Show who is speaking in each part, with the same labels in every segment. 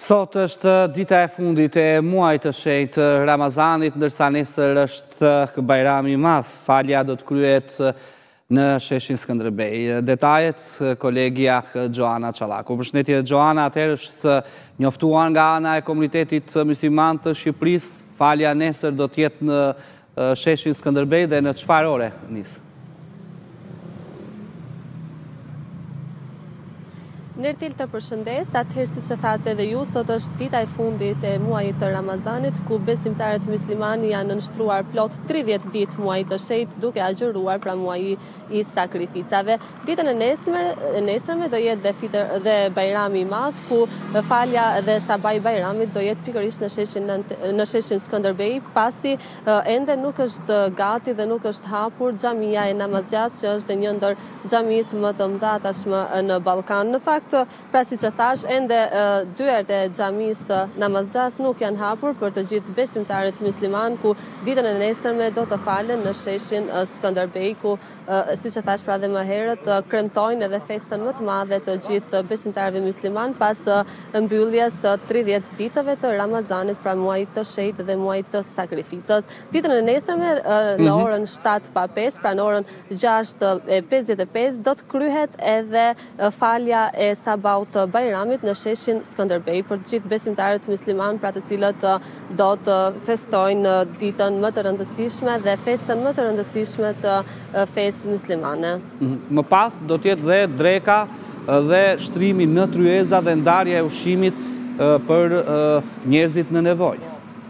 Speaker 1: Sot është dita e fundit e muajit të shenjtë Ramazanit, ndërsa nesër është Bajrami i Madh. Falja do të kryhet në sheshin Skënderbej. Detajet kolegja Gjoana Çallaku. Përshëndetje Gjoana, atëherë është njoftuar nga ana e komunitetit musliman të Shqipërisë. Falja nesër do të jetë në sheshin Skënderbej dhe në çfarë ore nis?
Speaker 2: Nërtil të përshëndes, atëherë si që thatë edhe ju, sot është dita e fundit e muajit të Ramazanit, ku besimtarët muslimani janë nënshtruar plot 30 ditë muajit të shenjtë duke agjëruar pra muaji i sakrificave. Ditën e nesërme do jetë dhe Bajrami i Madh, ku falja dhe sabaj Bajramit do jetë pikërisht në sheshin Skënderbej, pasi ende nuk është gati dhe nuk është hapur xhamia e Namazgjas, që është një ndër xhamitë më të mëdha tashmë në Ballkan. Në fakt, pra si që thash, ende dyert e xhamisë Namazgjas nuk janë hapur për të gjithë besimtarët musliman, ku ditën e nesërme do të falen në sheshin Skënderbej, ku si që thash pra dhe më herët kremtojnë edhe festën më të madhe të gjithë besimtarëve musliman pas mbylljes 30 ditëve të Ramazanit, pra muajit të shenjtë dhe muajit të sakrificës. Ditën e nesërme në orën 7:05, pra në orën 6:55 do të kryhet edhe falja e sabaut të Bajramit në sheshin Skënderbej për të gjithë besimtarët musliman, pra të cilët do të festojnë ditën më të rëndësishme dhe festën më të rëndësishme të fesë muslimane.
Speaker 1: Më pas do të jetë dhe dreka dhe shtrimi në tryeza dhe ndarja e ushqimit për njerëzit në nevojë.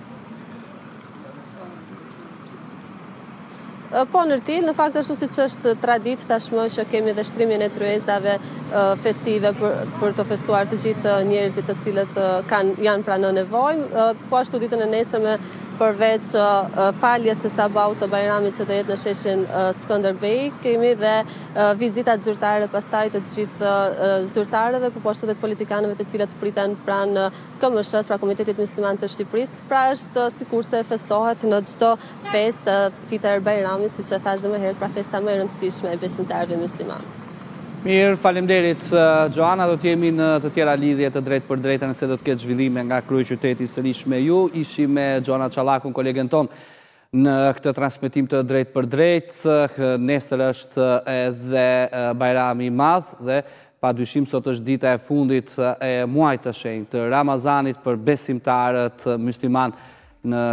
Speaker 2: Po nërtil, në fakt ashtu si që është tradit tashmë që kemi dhe shtrimin e tryezave festive për të festuar të gjithë njerëzit të cilët janë pra në nevojë. Po ashtu ditën e nesërme përveç faljes së sabaut të Bajramit që do jetë në sheshin Skënderbej, kemi dhe vizitat zyrtare pastaj të gjithë zyrtarëve, po ashtu dhe të politikanëve të cilët priten pranë KMSH-s, pra Komitetit Musliman të Shqipërisë. Pra është sikurse festohet në çdo festë fitër Bajrami, si që thash dhe më herët, pra festa më e rëndësishme e besimtarëve musliman.
Speaker 1: Mirë, faleminderit Gjoana, do t'jemi në të tjera lidhje të drejtë për drejtë nëse do të ketë zhvillime nga kryeqyteti sërish me ju. Ishim me Gjoana Çallakun, kolegen ton, në këtë transmetim të drejtë për drejtë. Nesër është edhe Bajrami i Madh dhe padyshim sot është dita e fundit e muajit të shenjtë të Ramazanit për besimtarët musliman në